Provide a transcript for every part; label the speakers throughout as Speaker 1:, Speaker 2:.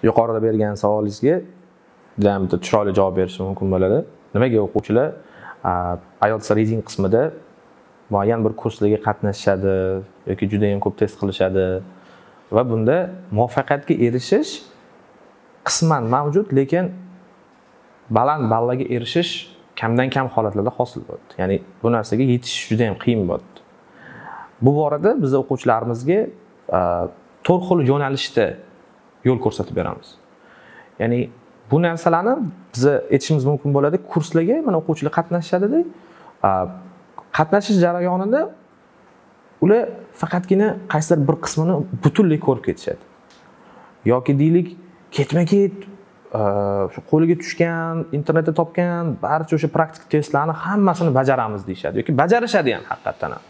Speaker 1: yuqorida bergan savolingizga juda ham chiroyli javob berishim mumkin bo'ladi. Nimaga o'quvchilar IELTS reading qismida muayyan bir kurslarga qatnashadi yoki juda ham ko'p test qilishadi va bunda muvaffaqiyatga erishish qisman mavjud, lekin baland ballaga erishish kamdan kam holatlarda hosil bo'ladi. Ya'ni bu narsaga yetish juda ham qiyin bo'ladi. Bu borada biz o'quvchilarimizga 4 xil yo'nalishda yo'l ko'rsatib beramiz. Ya'ni bu narsalarni biz aytishimiz mumkin bo'ladi. Kurslarga mana o'quvchilar qatnashadi-da. Qatnashish jarayonida ular faqatgina qaysidir bir qismini butunlay ko'rib ketishadi. Yoki deylik, ketma-ket shu qo'liga tushgan, internetda topgan barcha o'sha praktik testlarni hammasini bajaramiz deyshadi yoki bajarishadi ham haqiqatan ham.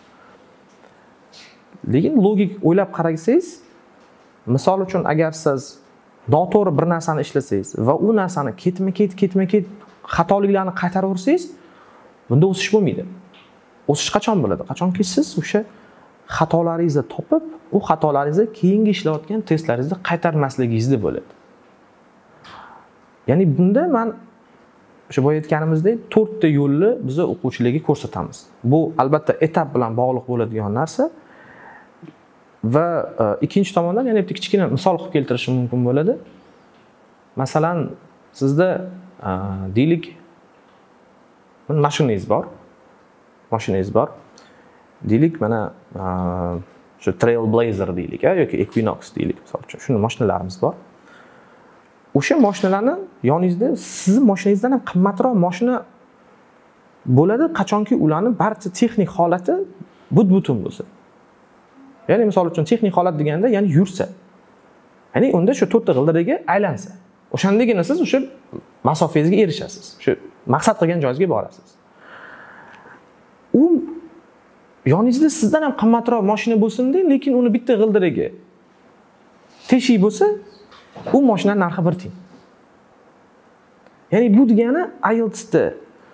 Speaker 1: Lekin logik o'ylab qarasangiz, misol uchun agar siz noto'g'ri bir narsani ishlasangiz va u narsani ketma-ket xatoliklarni qaytaraversangiz, bunda o'sish bo'lmaydi. O'sish qachon bo'ladi? Qachonki siz o'sha xatolaringizni topib, u xatolaringizni keyingi ishlayotgan testlaringizda qaytarmasligingizda bo'ladi. Ya'ni bunda men o'sha boya aytganimizdek 4 ta yo'lni biz o'quvchilarga ko'rsatamiz. Bu albatta etap bilan bog'liq bo'ladigan narsa. Va ikkinchi tomondan yana bitta kichkina misol qilib keltirishim mumkin bo'ladi. Masalan, sizda deylik mashinangiz bor. Deylik mana shu Trailblazer deylik yoki Equinox deylik, misol uchun shuni mashinalarimiz bor. O'sha mashinalarni yoningizda sizning mashinangizdan ham qimmatroq mashina bo'ladi, qachonki ularning barcha texnik holati but-butun bo'lsa. Ya'ni misol uchun texnik holat deganda, ya'ni yursa. Ya'ni unda shu 4 ta g'ildiraga aylansa. O'shandagina siz o'sha masofangizga erishasiz. Shu maqsad qilgan joyingizga borasiz. U yoningizda sizdan ham qimmatroq mashina bo'lsin-da, lekin uni bitta g'ildiraga teshik bo'lsa, u mashinaning narxi bir tiyin. Ya'ni bu degani IELTS da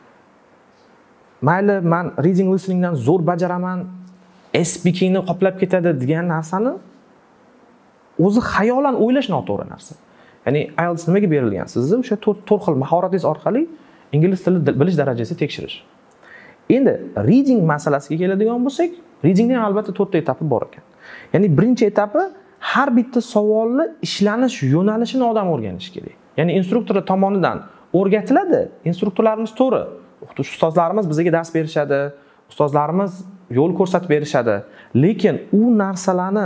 Speaker 1: mayli men reading listeningdan zo'r bajaraman, speaking ni qoplab ketadi degan narsani o'zi xayolan o'ylash noto'g'ri narsa. Ya'ni IELTS nimaga berilgan? Sizni o'sha 4 xil mahoratingiz orqali ingliz tilini bilish darajasini tekshirish. Endi reading masalasiga keladigan bo'lsak, readingning albatta 4 ta etapi bor ekan. Ya'ni birinchi etapi har bitta savolni ishlanish yo'nalishini odam o'rganish kerak. Ya'ni instruktor tomonidan o'rgatiladi. Instruktorlarimiz to'g'ri, o'qituvchi ustozlarimiz bizga dars berishadi, ustozlarimiz yo'l ko'rsatib berishadi. Lekin u narsalarni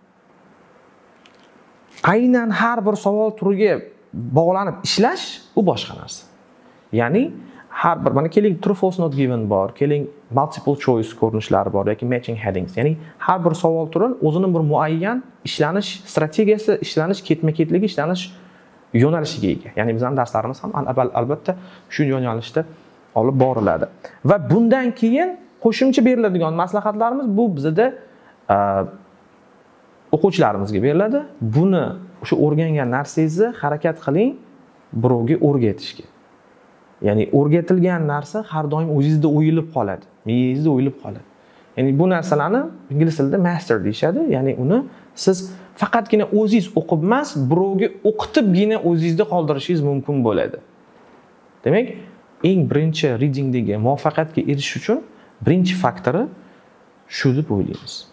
Speaker 1: aynan har bir savol turiga bog'lanib ishlash u boshqa narsa. Ya'ni har bir mana keling true false not given bor, keling multiple choice ko'rinishlari bor yoki matching headings. Ya'ni har bir savol turi o'zining bir muayyan ishlanish strategiyasi, ishlanish ketma-ketligi, ishlanish yo'nalishiga ega. Ya'ni bizning darslarimiz ham albatta shu yo'nalishda olib boriladi. Va bundan keyin qo'shimcha beriladigan maslahatlarimiz bu bizda o'quvchilarimizga beriladi. Buni o'sha o'rgangan narsangizni harakat qiling birovga o'rgatishga. Ya'ni o'rgatilgan narsa har doim o'zingizda o'yilib qoladi, miyangizda o'yilib qoladi. Ya'ni bu narsalarni ingliz tilida master deyshadi. Ya'ni uni siz faqatgina o'zingiz o'qib emas, birovga o'qitibgina o'zingizda qoldirishingiz mumkin bo'ladi. Demak, eng birinchi readingdagi muvaffaqiyatga erishish uchun birinchi faktori shu deb o'ylaymiz.